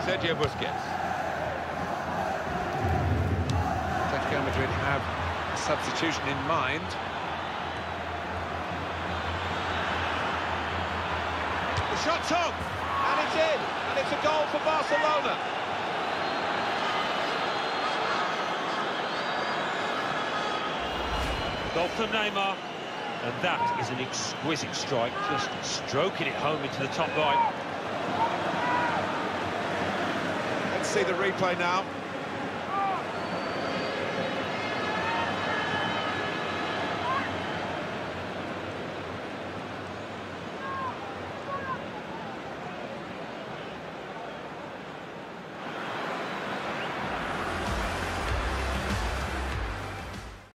Sergio Busquets. Atletico Madrid have a substitution in mind. The shot's on, and it's in, and it's a goal for Barcelona. Goal from Neymar, and that is an exquisite strike, just stroking it home into the top right. Let's see the replay now.